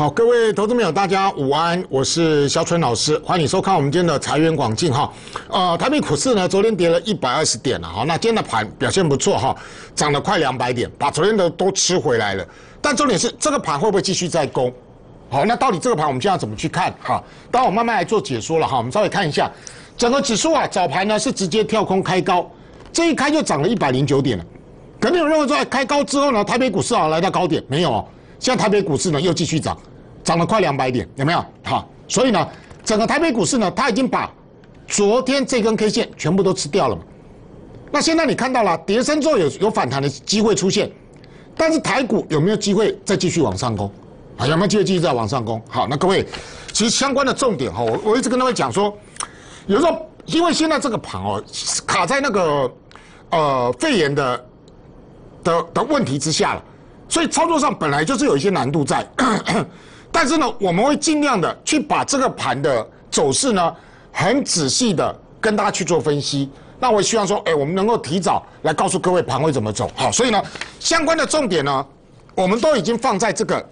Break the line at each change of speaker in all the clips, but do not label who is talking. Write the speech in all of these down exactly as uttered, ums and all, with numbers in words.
好，各位投资朋友，大家午安，我是肖春老师，欢迎收看我们今天的财源广进哈。呃，台北股市呢，昨天跌了一百二十点了哈，那今天的盘表现不错哈，涨了快两百点，把昨天的都吃回来了。但重点是这个盘会不会继续再攻？好，那到底这个盘我们现在怎么去看？哈，当然我慢慢来做解说了哈。我们稍微看一下整个指数啊，早盘呢是直接跳空开高，这一开就涨了一百零九点了。可能有人认为说，开高之后呢，台北股市啊来到高点，没有哦。现在台北股市呢又继续涨，涨了快两百点，有没有？好，所以呢，整个台北股市呢，它已经把昨天这根 K 线全部都吃掉了嘛。那现在你看到了跌升之后有有反弹的机会出现，但是台股有没有机会再继续往上攻？啊，有没有机会继续再往上攻？好，那各位，其实相关的重点哈，我我一直跟各位讲说，有时候因为现在这个盘哦卡在那个呃肺炎的的的问题之下了。所以操作上本来就是有一些难度在，但是呢，我们会尽量的去把这个盘的走势呢，很仔细的跟大家去做分析。那我也希望说，哎，我们能够提早来告诉各位盘会怎么走。好，所以呢，相关的重点呢，我们都已经放在这个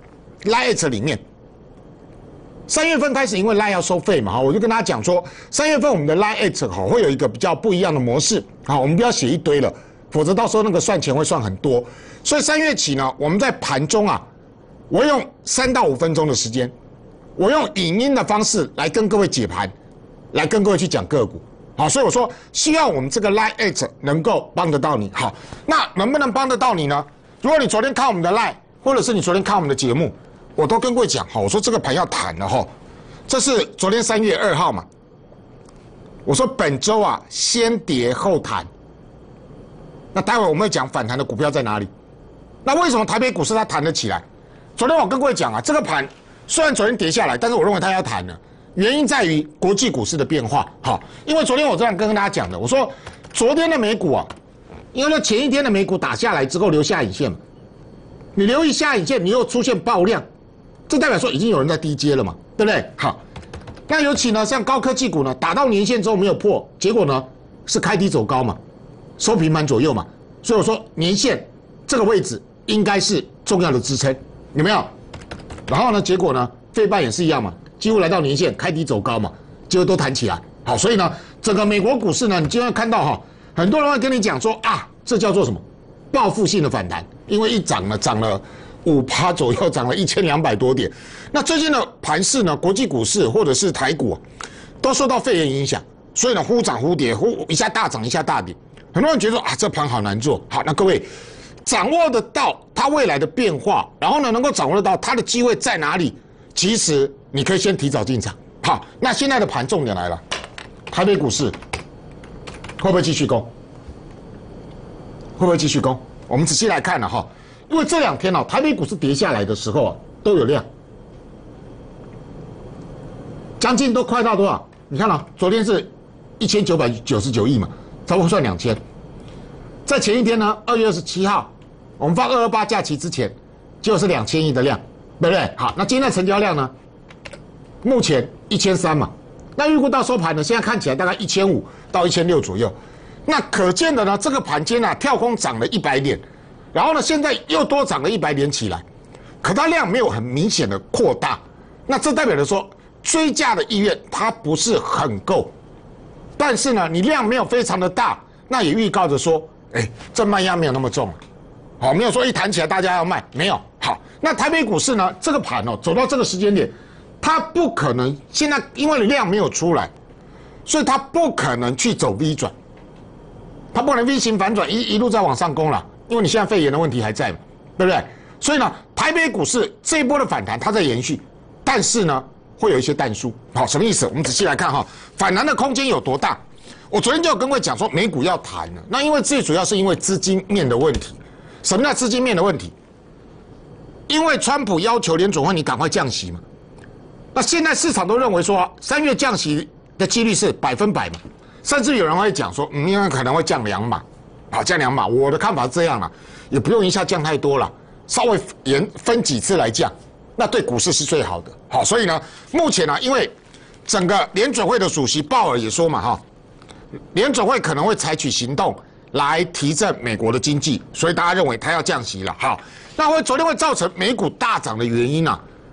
Lite 里面。三月份开始，因为 Lite 要收费嘛，哈，我就跟大家讲说，三月份我们的 Lite 哈会有一个比较不一样的模式，好，我们不要写一堆了。否则到时候那个算钱会算很多，所以三月起呢，我们在盘中啊，我用三到五分钟的时间，我用影音的方式来跟各位解盘，来跟各位去讲个股。好，所以我说希望我们这个 Lite 能够帮得到你。好，那能不能帮得到你呢？如果你昨天看我们的 Lite， 或者是你昨天看我们的节目，我都跟各位讲，好，我说这个盘要弹了哈，这是昨天三月二号嘛，我说本周啊先跌后弹。那待会我们会讲反弹的股票在哪里？那为什么台北股市它弹得起来？昨天我跟各位讲啊，这个盘虽然昨天跌下来，但是我认为它要弹了，原因在于国际股市的变化。好，因为昨天我这样跟大家讲的，我说昨天的美股啊，因为说前一天的美股打下来之后留下影线嘛，你留意下影线，你又出现爆量，这代表说已经有人在低接了嘛，对不对？好，那尤其呢，像高科技股呢，打到年线之后没有破，结果呢是开低走高嘛。收平盘左右嘛，所以我说年线这个位置应该是重要的支撑，有没有？然后呢，结果呢，费半也是一样嘛，几乎来到年线，开低走高嘛，结果都弹起来。好，所以呢，整个美国股市呢，你今天看到哈，很多人会跟你讲说啊，这叫做什么？报复性的反弹，因为一涨呢，涨了五趴左右，涨了一千两百多点。那最近的盘势呢，国际股市或者是台股、啊、都受到肺炎影响，所以呢，忽涨忽跌，忽一下大涨，一下大跌。很多人觉得说啊，这盘好难做。好，那各位掌握得到它未来的变化，然后呢，能够掌握得到它的机会在哪里，其实你可以先提早进场。好，那现在的盘重点来了，台北股市会不会继续攻？会不会继续攻？我们仔细来看了哈，因为这两天呢、啊，台北股市跌下来的时候啊，都有量，将近都快到多少？你看啊，昨天是一千九百九十九亿嘛。差不多算两千，在前一天呢，二月二十七号，我们放二二八假期之前，就是两千亿的量，对不对？好，那今天的成交量呢，目前一千三嘛，那预估到收盘呢，现在看起来大概一千五到一千六左右，那可见的呢，这个盘间啊跳空涨了一百点，然后呢，现在又多涨了一百点起来，可它量没有很明显的扩大，那这代表着说追价的意愿它不是很够。但是呢，你量没有非常的大，那也预告着说，哎，这卖压没有那么重了，好，没有说一弹起来大家要卖，没有。好，那台北股市呢，这个盘哦，走到这个时间点，它不可能现在因为量没有出来，所以它不可能去走 V 转，它不能 V 型反转一一路在往上攻了，因为你现在肺炎的问题还在嘛，对不对？所以呢，台北股市这一波的反弹它在延续，但是呢，会有一些淡疏。好，什么意思？我们仔细来看哈，反弹的空间有多大？我昨天就有跟各位讲说，美股要弹了。那因为最主要是因为资金面的问题。什么叫资金面的问题？因为川普要求联准会你赶快降息嘛。那现在市场都认为说，三月降息的几率是百分百嘛，甚至有人会讲说，嗯，因为可能会降两码，好，降两码。我的看法是这样了，也不用一下降太多了，稍微延分几次来降。那对股市是最好的，好，所以呢，目前呢、啊，因为整个联准会的主席鲍尔也说嘛，哈，联准会可能会采取行动来提振美国的经济，所以大家认为他要降息了，好，那会昨天会造成美股大涨的原因啊，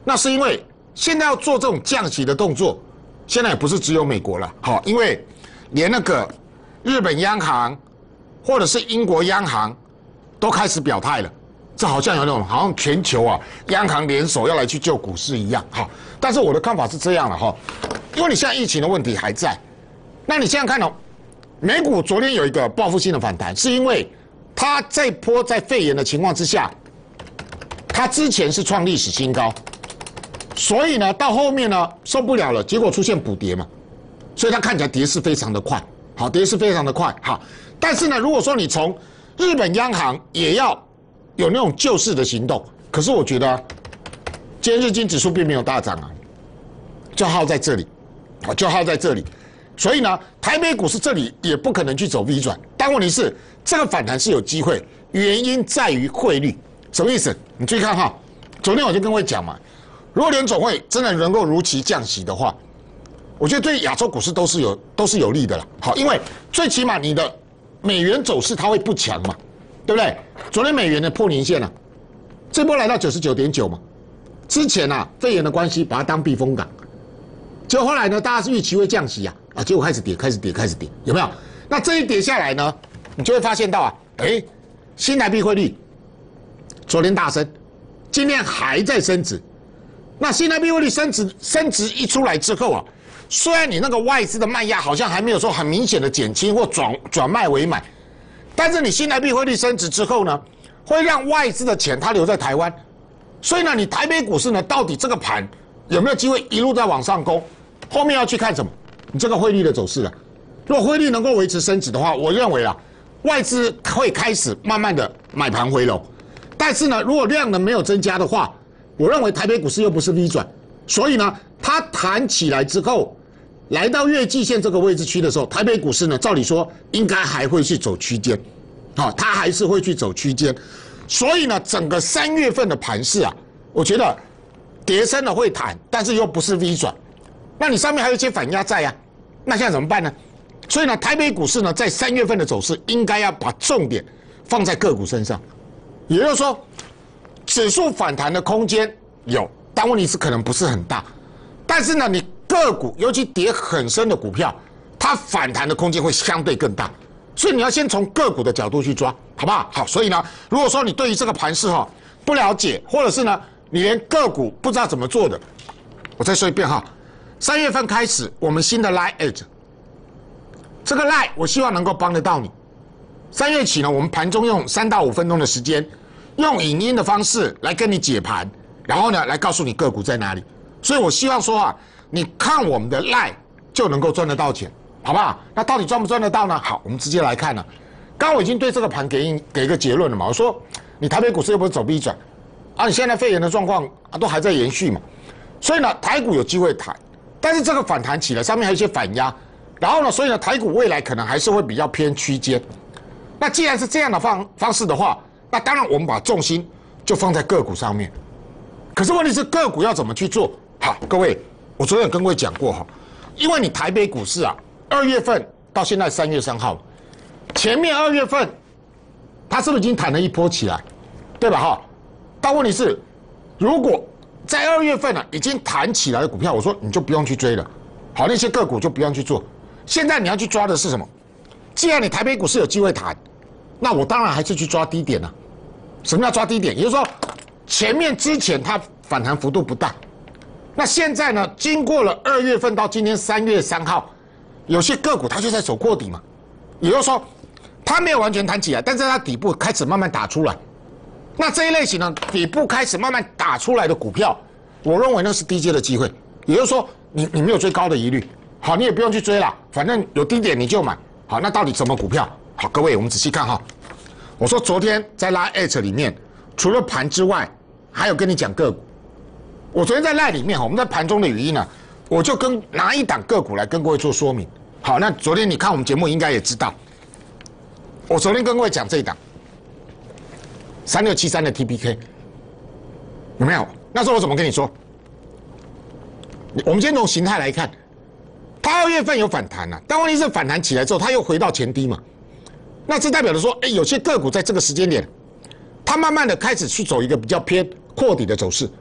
那是因为现在要做这种降息的动作，现在也不是只有美国了，好，因为连那个日本央行或者是英国央行都开始表态了。这好像有那种好像全球啊央行联手要来去救股市一样，哈。但是我的看法是这样的哈，因为你现在疫情的问题还在，那你现在看哦，美股昨天有一个报复性的反弹，是因为它这波在肺炎的情况之下，它之前是创历史新高，所以呢到后面呢受不了了，结果出现补跌嘛，所以它看起来跌势非常的快，好，跌势非常的快，好。但是呢，如果说你从日本央行也要有那种救市的行动，可是我觉得、啊，今天日经指数并没有大涨啊，就耗在这里，啊，就耗在这里，所以呢，台北股市这里也不可能去走 V 转，但问题是这个反弹是有机会，原因在于汇率，什么意思？你注意看哈，昨天我就跟各位讲嘛，如果联总会真的能够如期降息的话，我觉得对亚洲股市都是有都是有利的了，好，因为最起码你的美元走势它会不强嘛。对不对？昨天美元的破年线了、啊，这波来到九十九点九嘛。之前啊，肺炎的关系把它当避风港，结果后来呢，大家是预期会降息啊，啊，结果开始跌，开始跌，开始跌，有没有？那这一跌下来呢，你就会发现到啊，哎，新台币汇率昨天大升，今天还在升值。那新台币汇率升值，升值一出来之后啊，虽然你那个外资的卖压好像还没有说很明显的减轻或转转卖为买。但是你新台币汇率升值之后呢，会让外资的钱它留在台湾，所以呢，你台北股市呢，到底这个盘有没有机会一路在往上攻？后面要去看什么？你这个汇率的走势了。如果汇率能够维持升值的话，我认为啊，外资会开始慢慢的买盘回笼。但是呢，如果量能没有增加的话，我认为台北股市又不是 V 转，所以呢，它弹起来之后。来到月季线这个位置区的时候，台北股市呢，照理说应该还会去走区间，好、哦，它还是会去走区间，所以呢，整个三月份的盘势啊，我觉得跌升了会弹，但是又不是 V 转，那你上面还有一些反压在啊，那现在怎么办呢？所以呢，台北股市呢，在三月份的走势应该要把重点放在个股身上，也就是说，指数反弹的空间有，但问题是可能不是很大，但是呢，你。个股尤其跌很深的股票，它反弹的空间会相对更大，所以你要先从个股的角度去抓，好不好？好，所以呢，如果说你对于这个盘势哈不了解，或者是呢你连个股不知道怎么做的，我再说一遍哈，三月份开始我们新的 Line， 这个 Line 我希望能够帮得到你。三月起呢，我们盘中用三到五分钟的时间，用影音的方式来跟你解盘，然后呢来告诉你个股在哪里。所以我希望说啊。你看我们的 Line 就能够赚得到钱，好不好？那到底赚不赚得到呢？好，我们直接来看了。刚刚我已经对这个盘给给一个结论了嘛。我说，你台北股市又不是走 V 转，啊，你现在肺炎的状况啊都还在延续嘛，所以呢，台股有机会弹，但是这个反弹起来，上面还有一些反压，然后呢，所以呢，台股未来可能还是会比较偏区间。那既然是这样的方方式的话，那当然我们把重心就放在个股上面。可是问题是个股要怎么去做？好，各位。我昨天有跟各位讲过哈，因为你台北股市啊，二月份到现在三月三号，前面二月份它是不是已经弹了一波起来，对吧哈？但问题是，如果在二月份呢、啊、已经弹起来的股票，我说你就不用去追了，好，那些个股就不用去做。现在你要去抓的是什么？既然你台北股市有机会弹，那我当然还是去抓低点了、啊。什么叫抓低点？也就是说，前面之前它反弹幅度不大。那现在呢？经过了二月份到今天三月三号，有些个股它就在走过底嘛，也就是说，它没有完全弹起来，但是它底部开始慢慢打出来。那这一类型呢，底部开始慢慢打出来的股票，我认为那是低阶的机会。也就是说，你你没有追高的疑虑，好，你也不用去追了，反正有低点你就买。好，那到底什么股票？好，各位我们仔细看哈。我说昨天在拉 H 里面，除了盘之外，还有跟你讲个股。我昨天在 Line 里面，我们在盘中的语音呢，我就跟拿一档个股来跟各位做说明。好，那昨天你看我们节目应该也知道，我昨天跟各位讲这一档三六七三的 T P K 有没有？那时候我怎么跟你说？我们先从形态来看，它二月份有反弹了、啊，但问题是反弹起来之后，它又回到前低嘛。那这代表着说，哎，有些个股在这个时间点，它慢慢的开始去走一个比较偏扩底的走势。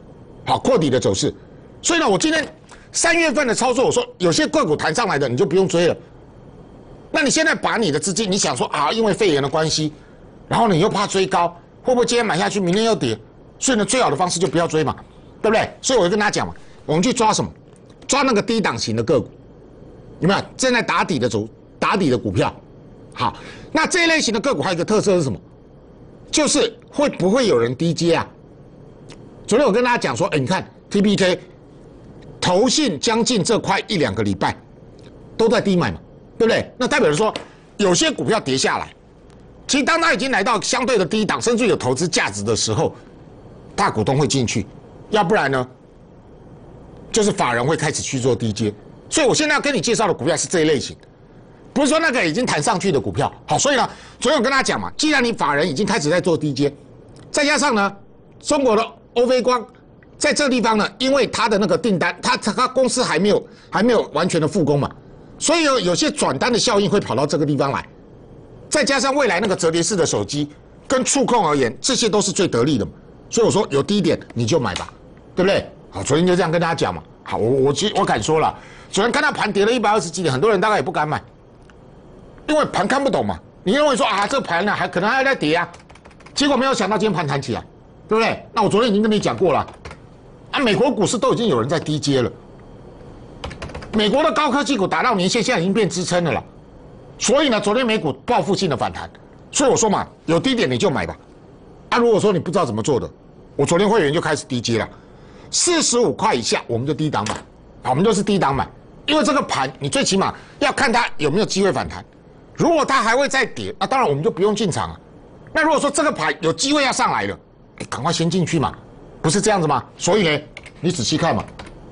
好扩底的走势。所以呢，我今天三月份的操作，我说有些个股弹上来的你就不用追了。那你现在把你的资金，你想说啊，因为肺炎的关系，然后你又怕追高，会不会今天买下去，明天又跌？所以呢，最好的方式就不要追嘛，对不对？所以我就跟大家讲嘛，我们去抓什么？抓那个低档型的个股，有没有正在打底的走打底的股票？好，那这一类型的个股还有一个特色是什么？就是会不会有人低接啊？昨天我跟大家讲说，哎，你看 T P K 投信将近这快一两个礼拜都在低买嘛，对不对？那代表着说有些股票跌下来，其实当它已经来到相对的低档，甚至有投资价值的时候，大股东会进去，要不然呢，就是法人会开始去做低接。所以我现在要跟你介绍的股票是这一类型。不是说那个已经弹上去的股票，好，所以呢，昨天我跟大家讲嘛，既然你法人已经开始在做低接，再加上呢，中国的欧菲光在这地方呢，因为它的那个订单，它它公司还没有还没有完全的复工嘛，所以有有些转单的效应会跑到这个地方来，再加上未来那个折叠式的手机跟触控而言，这些都是最得力的嘛，所以我说有低点你就买吧，对不对？好，昨天就这样跟大家讲嘛，好，我我其我敢说了，昨天看到盘跌了一百二十几点，很多人大概也不敢买。因为盘看不懂嘛，你认为说啊，这个盘呢还可能还在跌啊，结果没有想到今天盘弹起来，对不对？那我昨天已经跟你讲过了，啊，美国股市都已经有人在低接了，美国的高科技股达到年线，现在已经变支撑了啦，所以呢，昨天美股报复性的反弹，所以我说嘛，有低点你就买吧，啊，如果说你不知道怎么做的，我昨天会员就开始低接了，四十五块以下我们就低档买，好，我们就是低档买，因为这个盘你最起码要看它有没有机会反弹。如果它还会再跌，那当然我们就不用进场了。那如果说这个盘有机会要上来了，哎，赶快先进去嘛，不是这样子吗？所以呢，你仔细看嘛，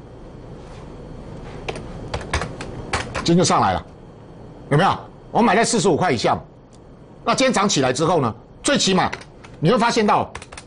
今天就上来了，有没有？我买在四十五块以下嘛。那今天涨起来之后呢，最起码你会发现到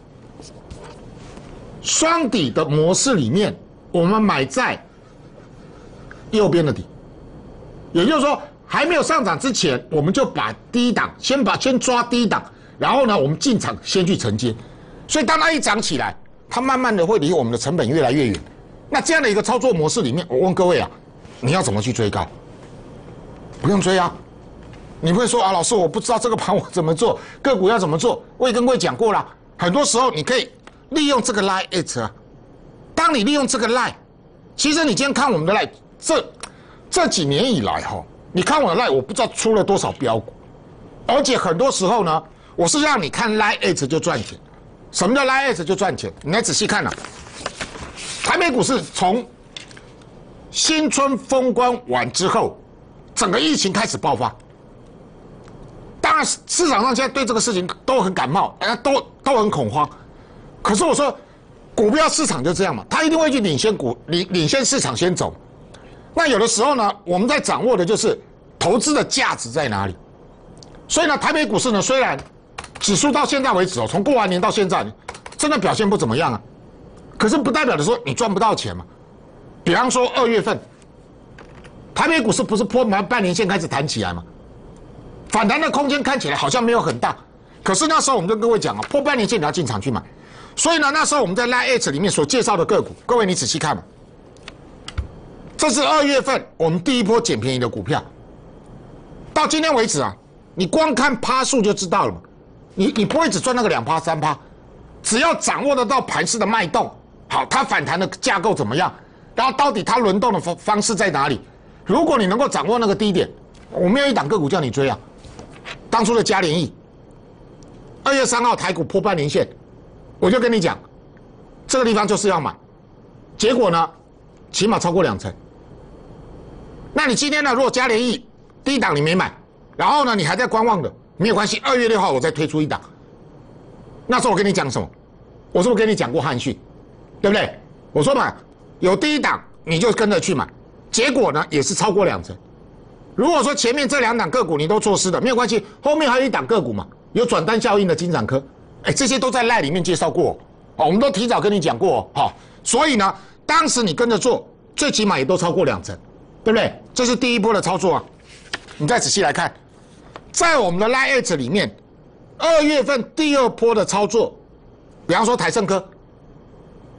双底的模式里面，我们买在右边的底，也就是说。还没有上涨之前，我们就把低档先把先抓低档，然后呢，我们进场先去承接。所以当它一涨起来，它慢慢的会离我们的成本越来越远。那这样的一个操作模式里面，我问各位啊，你要怎么去追高？不用追啊！你会说啊，老师，我不知道这个盘我怎么做，个股要怎么做？我也跟各位讲过了，很多时候你可以利用这个 line it 啊。当你利用这个 line， 其实你今天看我们的 line， 这这几年以来哈。你看我的 line， 我不知道出了多少标股，而且很多时候呢，我是让你看 line it 就赚钱。什么叫 line it 就赚钱？你来仔细看啊，台北股市从新春封关完之后，整个疫情开始爆发。当然，市场上现在对这个事情都很感冒，大家都都很恐慌。可是我说，股票市场就这样嘛，它一定会去领先股领领先市场先走。那有的时候呢，我们在掌握的就是投资的价值在哪里。所以呢，台北股市呢，虽然指数到现在为止哦，从过完年到现在，真的表现不怎么样啊，可是不代表的说你赚不到钱嘛。比方说二月份，台北股市不是破完半年线开始弹起来嘛，反弹的空间看起来好像没有很大，可是那时候我们跟各位讲啊，破半年线你要进场去买。所以呢，那时候我们在 Line H 里面所介绍的个股，各位你仔细看嘛。这是二月份我们第一波捡便宜的股票，到今天为止啊，你光看趴数就知道了嘛。你你不会只赚那个两趴三趴，只要掌握得到盘势的脉动，好，它反弹的架构怎么样，然后到底它轮动的方方式在哪里？如果你能够掌握那个低点，我没有一档个股叫你追啊。当初的嘉联益，二月三号台股破半年线，我就跟你讲，这个地方就是要买，结果呢，起码超过两成。那你今天呢？如果嘉联益低档你没买，然后呢你还在观望的，没有关系。二月六号我再推出一档。那时候我跟你讲什么？我是不是跟你讲过汉讯，对不对？我说嘛，有低档你就跟着去买，结果呢也是超过两成。如果说前面这两档个股你都错失的，没有关系，后面还有一档个股嘛，有转单效应的金展科，哎，这些都在赖里面介绍过哦，我们都提早跟你讲过哦，所以呢，当时你跟着做，最起码也都超过两成。对不对？这是第一波的操作啊！你再仔细来看，在我们的 Line H 里面，二月份第二波的操作，比方说台盛科，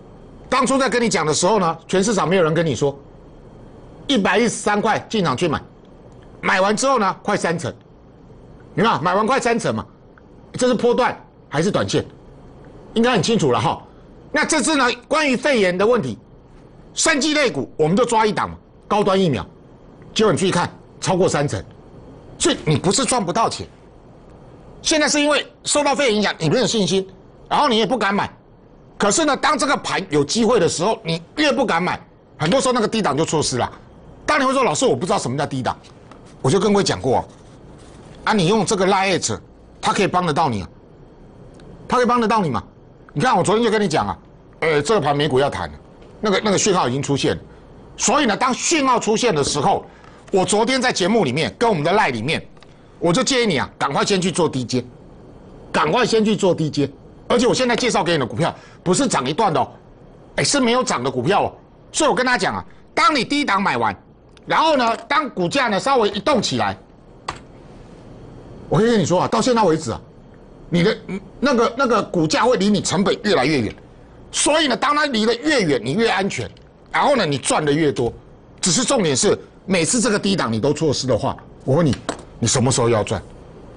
当初在跟你讲的时候呢，全市场没有人跟你说，一百一十三块进场去买，买完之后呢，快三成，明白？买完快三成嘛，这是波段还是短线？应该很清楚了哈。那这次呢，关于肺炎的问题，生技类股我们就抓一档嘛，高端疫苗，结果你去看超过三成，所以你不是赚不到钱，现在是因为受到肺炎影响，你没有信心，然后你也不敢买。可是呢，当这个盘有机会的时候，你越不敢买，很多时候那个低档就错失了。当你会说，老师我不知道什么叫低档，我就跟各位讲过，啊，你用这个 Lite， 它可以帮得到你啊，它可以帮得到你嘛？你看我昨天就跟你讲啊，呃，这个盘美股要弹了，那个那个讯号已经出现了，所以呢，当讯号出现的时候，我昨天在节目里面跟我们的 Line 里面，我就建议你啊，赶快先去做低阶，赶快先去做低阶。而且我现在介绍给你的股票不是涨一段的哦，哎，是没有涨的股票哦。所以我跟他讲啊，当你低档买完，然后呢，当股价呢稍微一动起来，我可以跟你说啊，到现在为止啊，你的那个那个股价会离你成本越来越远。所以呢，当它离得越远，你越安全，然后呢，你赚的越多。只是重点是，每次这个低档你都错失的话，我问你，你什么时候要赚？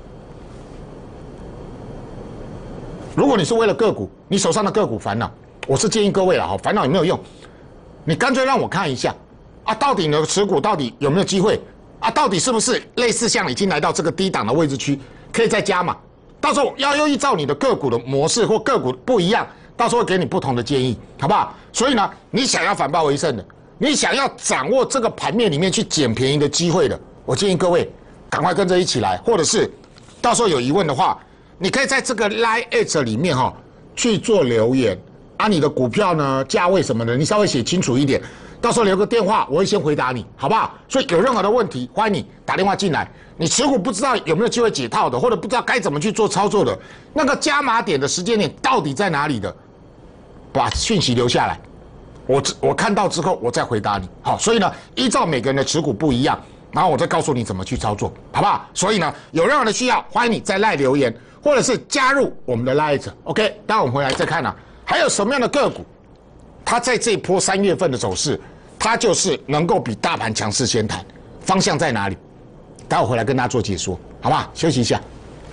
如果你是为了个股，你手上的个股烦恼，我是建议各位了哈，烦恼有没有用？你干脆让我看一下啊，到底你的持股到底有没有机会啊？到底是不是类似像已经来到这个低档的位置区，可以再加码？到时候要又依照你的个股的模式或个股不一样，到时候会给你不同的建议，好不好？所以呢，你想要反败为胜的，你想要掌握这个盘面里面去捡便宜的机会的，我建议各位赶快跟着一起来，或者是到时候有疑问的话。你可以在这个 Line 里面哈、哦、去做留言啊，你的股票呢价位什么的，你稍微写清楚一点，到时候留个电话，我会先回答你，好不好？所以有任何的问题，欢迎你打电话进来。你持股不知道有没有机会解套的，或者不知道该怎么去做操作的，那个加码点的时间点到底在哪里的，把讯息留下来，我我看到之后我再回答你。好，所以呢，依照每个人的持股不一样，然后我再告诉你怎么去操作，好不好？所以呢，有任何的需要，欢迎你在 Line 留言。或者是加入我们的 Lite，OK， 待会我们回来再看啊，还有什么样的个股，它在这一波三月份的走势，它就是能够比大盘强势先谈，方向在哪里？待会回来跟大家做解说，好不好？休息一下。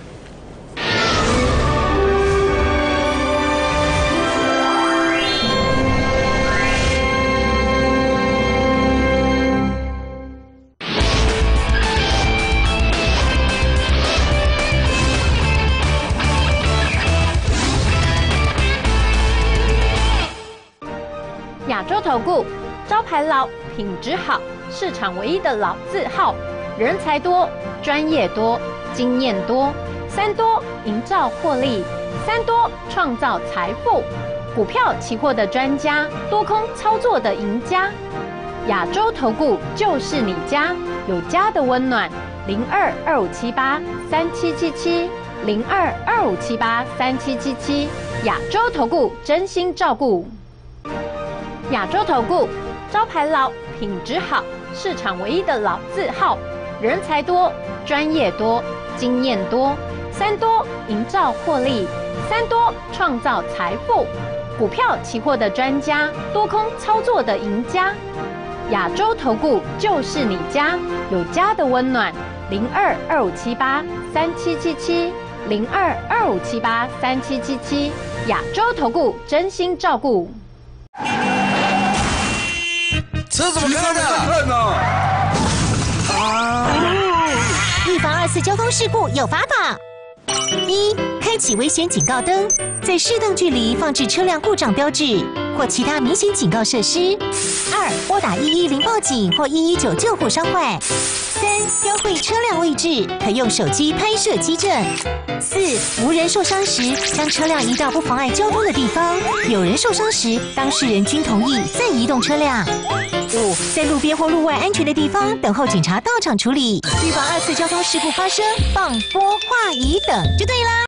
亚洲投顾招牌老，品质好，市场唯一的老字号，人才多，专业多，经验多，三多营造获利，三多创造财富。股票期货的专家，多空操作的赢家，亚洲投顾就是你家，有家的温暖。零二二五七八三七七七，零二二五七八三七七七，亚洲投顾真心照顾。亚洲投顾招牌老，品质好，市场唯一的老字号，人才多，专业多，经验多，三多营造获利，三多创造财富。股票期货的专家，多空操作的赢家，亚洲投顾就是你家，有家的温暖。零二二五七八三七七七，零二二五七八三七七七，亚洲投顾真心照顾。
车怎么开的？看呢！啊！
预防二次交通事故有法宝：一、开启危险警告灯，在适当距离放置车辆故障标志或其他明显警告设施；二、拨打一一零报警或一一九救护伤患；三、标会车辆位置，可用手机拍摄机证；四、无人受伤时，将车辆移到不妨碍交通的地方；有人受伤时，当事人均同意再移动车辆。五、在路边或路外安全的地方等候警察到场处理，预防二次交通事故发生，放拨话仪等就对啦。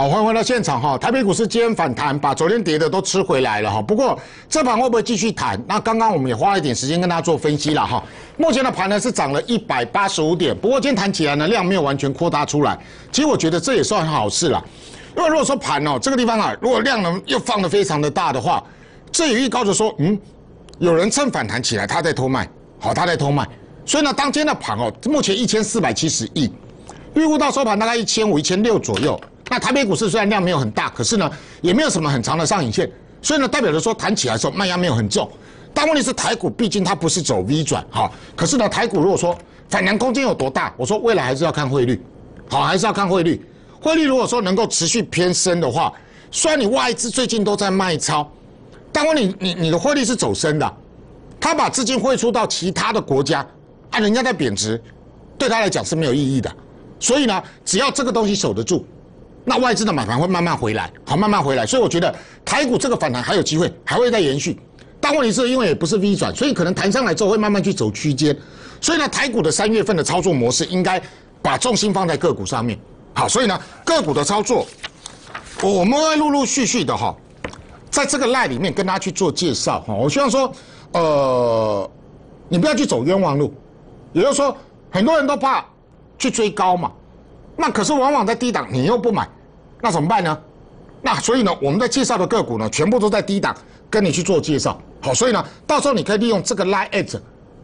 好，欢迎回到现场哈。台北股市今天反弹，把昨天跌的都吃回来了哈。不过这盘会不会继续弹？那刚刚我们也花了一点时间跟大家做分析了哈。目前的盘呢是涨了一百八十五点，不过今天弹起来呢量没有完全扩大出来。其实我觉得这也算好事了，因为如果说盘哦这个地方啊，如果量能又放得非常的大的话，这也预告着说，嗯，有人趁反弹起来，他在偷卖，好，他在偷卖。所以呢，当天的盘哦，目前一千四百七十亿，预估到收盘大概一千五、一千六左右。那台北股市虽然量没有很大，可是呢，也没有什么很长的上影线，所以呢，代表着说弹起来的时候卖压没有很重。但问题是台股毕竟它不是走 V 转，好，可是呢，台股如果说反弹空间有多大，我说未来还是要看汇率，好，还是要看汇率。汇率如果说能够持续偏升的话，虽然你外资最近都在卖超，但问题你你的汇率是走升的，他把资金汇出到其他的国家，啊，人家在贬值，对他来讲是没有意义的。所以呢，只要这个东西守得住，那外资的买盘会慢慢回来，好，慢慢回来。所以我觉得台股这个反弹还有机会，还会再延续。但问题是因为也不是 V 转，所以可能弹上来之后会慢慢去走区间。所以呢，台股的三月份的操作模式应该把重心放在个股上面。好，所以呢，个股的操作，我们会陆陆续续的哈，在这个 line 里面跟大家去做介绍哈。我希望说，呃，你不要去走冤枉路，也就是说，很多人都怕去追高嘛。那可是往往在低档你又不买，那怎么办呢？那所以呢，我们在介绍的个股呢，全部都在低档跟你去做介绍。好，所以呢，到时候你可以利用这个 line at，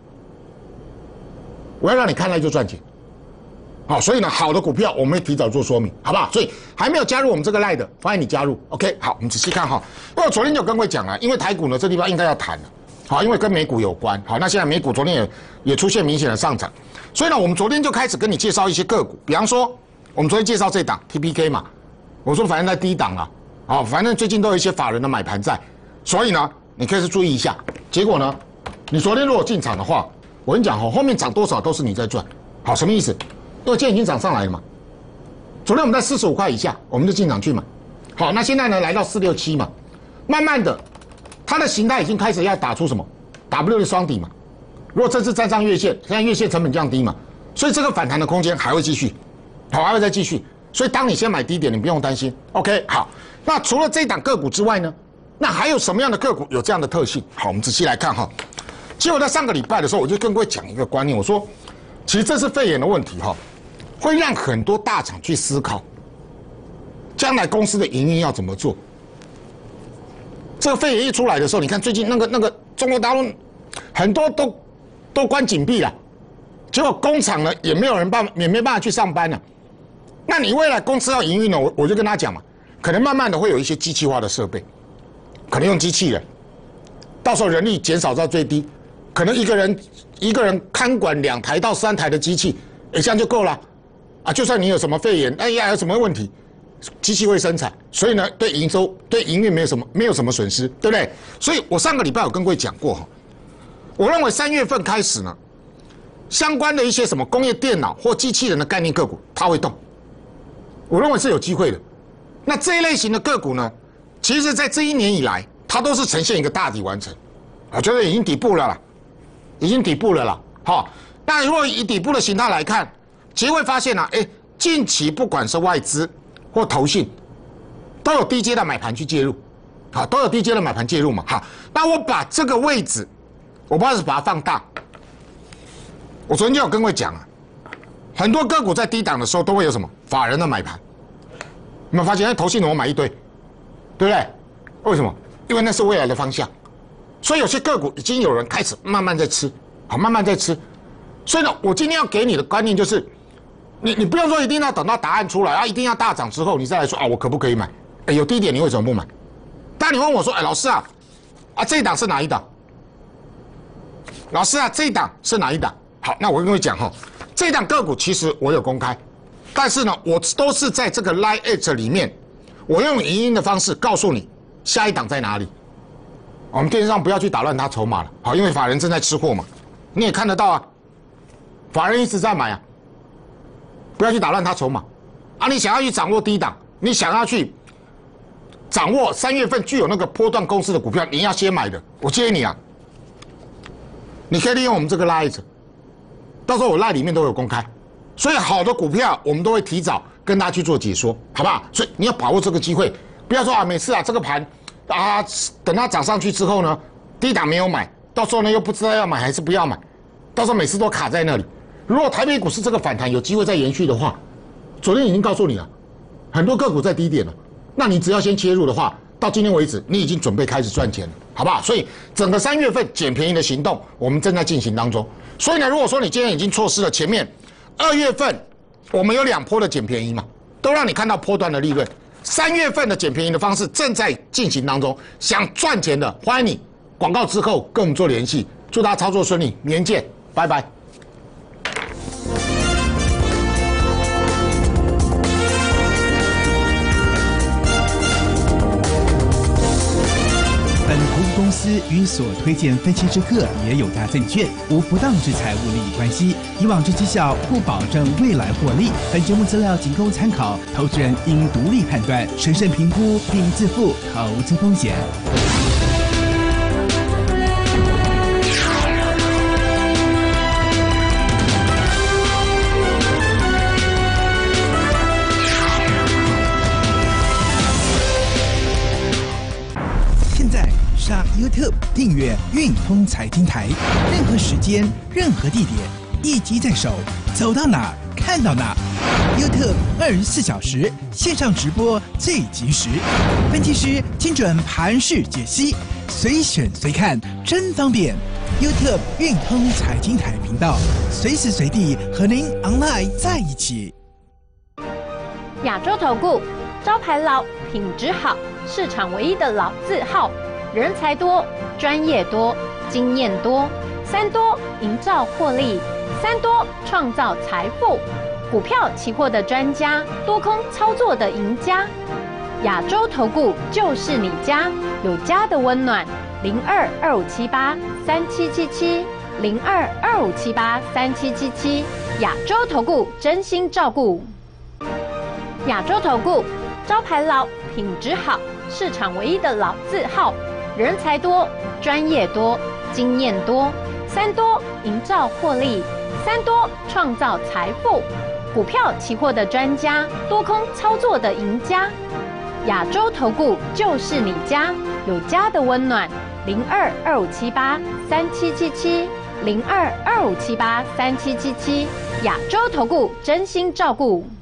我要让你看来就赚钱。好，所以呢，好的股票我们会提早做说明，好不好？所以还没有加入我们这个 line 的，欢迎你加入。OK， 好，我们仔细看哈。因为昨天就跟各位讲了，因为台股呢这地方应该要弹了，好，因为跟美股有关。好，那现在美股昨天也也出现明显的上涨。所以呢，我们昨天就开始跟你介绍一些个股，比方说，我们昨天介绍这档 T P K 嘛，我说反正在低档了，好，反正最近都有一些法人的买盘在，所以呢，你可以是注意一下。结果呢，你昨天如果进场的话，我跟你讲哈，后面涨多少都是你在赚，好，什么意思？因为今天已经涨上来了嘛，昨天我们在四十五块以下，我们就进场去买，好，那现在呢来到四六七嘛，慢慢的，它的形态已经开始要打出什么 W 的双底嘛。如果这次站上月线，现在月线成本降低嘛，所以这个反弹的空间还会继续，好，还会再继续。所以当你先买低点，你不用担心。OK， 好，那除了这一档个股之外呢，那还有什么样的个股有这样的特性？好，我们仔细来看哈。其实我在上个礼拜的时候，我就跟各位讲一个观念，我说，其实这是肺炎的问题哈，会让很多大厂去思考，将来公司的营运要怎么做。这个肺炎一出来的时候，你看最近那个那个中国大陆很多都。都关紧闭了，结果工厂呢也没有人办，也没办法去上班了。那你未来公司要营运呢，我我就跟他讲嘛，可能慢慢的会有一些机器化的设备，可能用机器人，到时候人力减少到最低，可能一个人一个人看管两台到三台的机器，哎，这样就够了啊。就算你有什么肺炎，哎呀有什么问题，机器会生产，所以呢对营收对营运没有什么没有什么损失，对不对？所以我上个礼拜有跟各位讲过哈。我认为三月份开始呢，相关的一些什么工业电脑或机器人的概念个股，它会动。我认为是有机会的。那这一类型的个股呢，其实在这一年以来，它都是呈现一个大底完成，我觉得已经底部了啦，已经底部了啦。好，那如果以底部的形态来看，其实会发现啊，哎，近期不管是外资或投信，都有低阶的买盘去介入，好，都有低阶的买盘介入嘛。好，那我把这个位置。我不知道是把它放大。我昨天就有跟各位讲啊，很多个股在低档的时候都会有什么法人的买盘，有没有发现？那投信我买一堆，对不对？为什么？因为那是未来的方向，所以有些个股已经有人开始慢慢在吃，好，慢慢在吃。所以呢，我今天要给你的观念就是，你你不用说一定要等到答案出来啊，一定要大涨之后你再来说啊，我可不可以买？哎，有低点你为什么不买？但你问我说，哎，老师啊，啊这一档是哪一档？老师啊，这一档是哪一档？好，那我跟各位讲哈，这一档个股其实我有公开，但是呢，我都是在这个 Line at 里面，我用影音的方式告诉你下一档在哪里。我们电视上不要去打乱它筹码了，好，因为法人正在吃货嘛，你也看得到啊，法人一直在买啊，不要去打乱它筹码啊。你想要去掌握低档，你想要去掌握三月份具有那个波段公司的股票，你要先买的，我建议你啊。你可以利用我们这个 Line， 到时候我 Line 里面都有公开，所以好的股票我们都会提早跟大家去做解说，好不好？所以你要把握这个机会，不要说啊，每次啊这个盘啊，等它涨上去之后呢，低档没有买，到时候呢又不知道要买还是不要买，到时候每次都卡在那里。如果台北股市这个反弹有机会再延续的话，昨天已经告诉你了，很多个股在低点了，那你只要先切入的话，到今天为止你已经准备开始赚钱了，好不好？所以整个三月份捡便宜的行动我们正在进行当中。所以呢，如果说你今天已经错失了前面二月份我们有两波的捡便宜嘛，都让你看到波段的利润。三月份的捡便宜的方式正在进行当中，想赚钱的欢迎你，广告之后跟我们做联系。祝大家操作顺利，明天见，拜拜。
本投资公司与所推荐分期之客也有大证券，无不当之财务利益关系。以往之绩效不保证未来获利。本节目资料仅供参考，投资人应独立判断、审慎评估并自负投资风险。上 YouTube 订阅运通财经台，任何时间、任何地点，一机在手，走到哪看到哪。YouTube 二十四小时线上直播最及时，分析师精准盘势解析，随选随看，真方便。YouTube 运通财经台频道，随时随地和您 online 在一起。
亚洲投顾招牌老，品质好，市场唯一的老字号。人才多，专业多，经验多，三多营造获利，三多创造财富。股票期货的专家，多空操作的赢家，亚洲投顾就是你家，有家的温暖。零二二五七八三七七七，零二二五七八三七七七，亚洲投顾真心照顾。亚洲投顾招牌老，品质好，市场唯一的老字号。人才多，专业多，经验多，三多营造获利，三多创造财富。股票期货的专家，多空操作的赢家，亚洲投顾就是你家，有家的温暖。零二二五七八三七七七，零二二五七八三七七七，亚洲投顾真心照顾。